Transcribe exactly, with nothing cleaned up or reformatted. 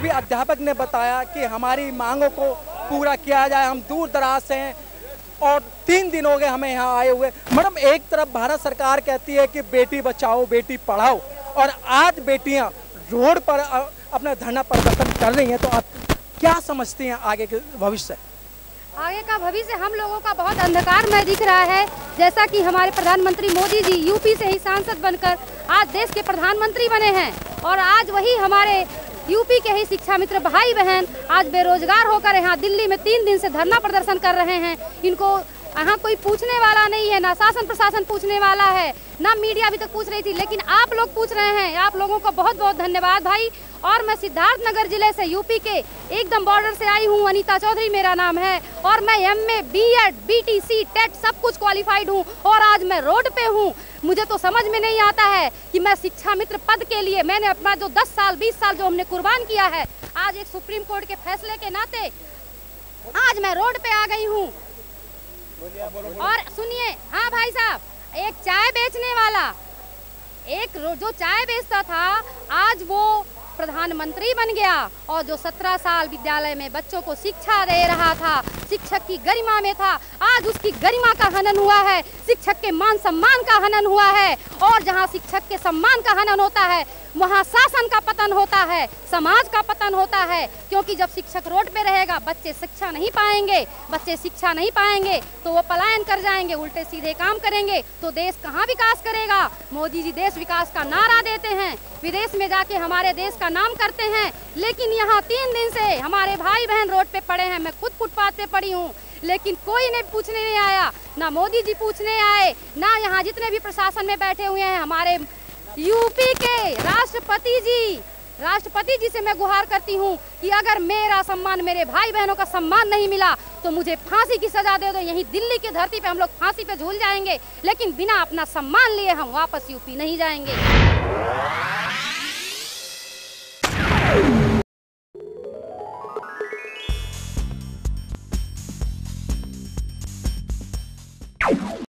अभी अध्यापक ने बताया कि हमारी मांगों को पूरा किया जाए, हम दूर दराज से हैं और तीन दिन हो गए हमें यहाँ आए हुए। मैडम, एक तरफ भारत सरकार कहती है कि बेटी बचाओ बेटी पढ़ाओ और आज बेटियाँ रोड पर अपना धरना प्रदर्शन कर रही हैं, तो आप क्या समझती हैं आगे के भविष्य? आगे का भविष्य हम लोगों का बहुत अंधकार में दिख रहा है। जैसा कि हमारे प्रधानमंत्री मोदी जी यूपी से ही सांसद बनकर आज देश के प्रधानमंत्री बने हैं और आज वही हमारे यूपी के ही शिक्षा मित्र भाई बहन आज बेरोजगार होकर यहाँ दिल्ली में तीन दिन से धरना प्रदर्शन कर रहे हैं। इनको यहाँ कोई पूछने वाला नहीं है, ना शासन प्रशासन पूछने वाला है, ना मीडिया अभी तक पूछ रही थी, लेकिन आप लोग पूछ रहे हैं। आप लोगों को बहुत बहुत धन्यवाद भाई। और मैं सिद्धार्थनगर जिले से यूपी के एकदम बॉर्डर से आई हूँ। अनीता चौधरी मेरा नाम है और मैं एमए, बीएड, बीटीसी, टेट सब कुछ क्वालिफाइड हूँ और आज मैं रोड पे हूँ। मुझे तो समझ में नहीं आता है कि मैं शिक्षा मित्र पद के लिए मैंने अपना जो दस साल बीस साल जो हमने कुर्बान किया है, आज एक सुप्रीम कोर्ट के फैसले के नाते आज मैं रोड पे आ गई हूँ। और सुनिए, हाँ भाई साहब, एक चाय बेचने वाला, एक जो चाय बेचता था आज वो प्रधानमंत्री बन गया और जो सत्रह साल विद्यालय में बच्चों को शिक्षा दे रहा था, शिक्षक की गरिमा में था, आज उसकी गरिमा का हनन हुआ है, शिक्षक के मान सम्मान का हनन हुआ है। और जहां शिक्षक के सम्मान का हनन होता है वहां शासन का पतन होता है, समाज का पतन होता है। क्योंकि जब शिक्षक रोड पे रहेगा बच्चे शिक्षा नहीं पाएंगे, बच्चे शिक्षा नहीं पाएंगे तो वो पलायन कर जाएंगे, उल्टे सीधे काम करेंगे, तो देश कहाँ विकास करेगा। मोदी जी देश विकास का नारा देते हैं, विदेश में जाके हमारे देश का नाम करते हैं, लेकिन यहाँ तीन दिन से हमारे भाई बहन रोड पे पड़े हैं। मैं खुद फुटपाथ पे पड़ी हूँ, लेकिन कोई नहीं पूछने नहीं आया, ना मोदी जी पूछने आए, ना यहाँ जितने भी प्रशासन में बैठे हुए हैं। हमारे यूपी के राष्ट्रपति जी राष्ट्रपति जी से मैं गुहार करती हूँ कि अगर मेरा सम्मान, मेरे भाई बहनों का सम्मान नहीं मिला तो मुझे फांसी की सजा दे दो। यहीं दिल्ली की धरती पे हम लोग फांसी पे झूल जाएंगे, लेकिन बिना अपना सम्मान लिए हम वापस यूपी नहीं जाएंगे।